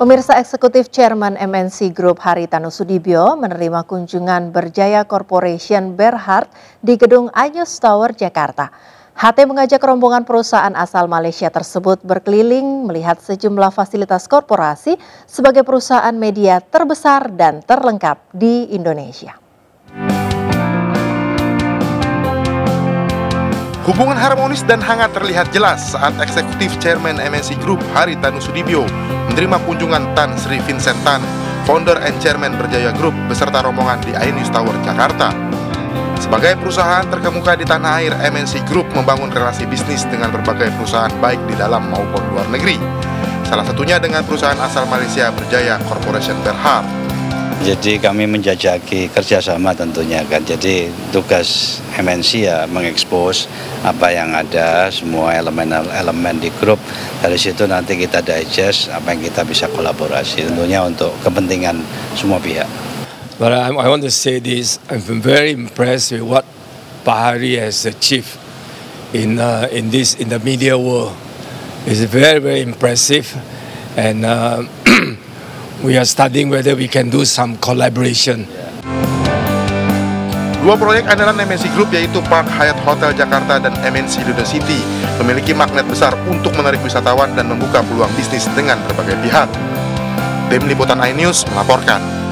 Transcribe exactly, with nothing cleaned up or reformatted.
Pemirsa, Eksekutif Chairman M N C Group Haritanu Sudibyo menerima kunjungan Berjaya Corporation Berhad di Gedung Ayus Tower, Jakarta. H T mengajak rombongan perusahaan asal Malaysia tersebut berkeliling melihat sejumlah fasilitas korporasi sebagai perusahaan media terbesar dan terlengkap di Indonesia. Hubungan harmonis dan hangat terlihat jelas saat Eksekutif Chairman M N C Group Haritanu Sudibyo menerima kunjungan Tan Sri Vincent Tan, Founder and Chairman Berjaya Group beserta rombongan di Ayus Tower, Jakarta. Sebagai perusahaan terkemuka di tanah air, M N C Group membangun relasi bisnis dengan berbagai perusahaan baik di dalam maupun luar negeri. Salah satunya dengan perusahaan asal Malaysia Berjaya Corporation Berhad. Jadi kami menjajaki kerjasama tentunya kan. Jadi tugas M N C ya mengekspos apa yang ada, semua elemen-elemen di grup. Dari situ nanti kita digest apa yang kita bisa kolaborasi tentunya untuk kepentingan semua pihak. But I, I want to say this, I've been very impressed with what Pak Hari has achieved in uh, in this in the media world. It's very very impressive, and uh, we are studying whether we can do some collaboration. Dua proyek andalan M N C Group yaitu Park Hyatt Hotel Jakarta dan M N C Lido City memiliki magnet besar untuk menarik wisatawan dan membuka peluang bisnis dengan berbagai pihak. Tim Liputan iNews melaporkan.